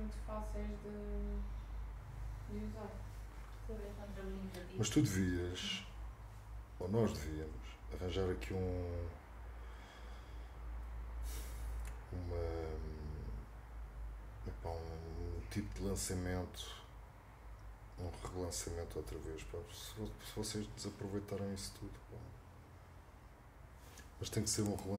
muito fáceis de usar. Mas tu devias, ou nós devíamos, arranjar aqui um tipo de lançamento, um relançamento outra vez, pá, se vocês desaproveitaram isso tudo, pá. Mas tem que ser um relançamento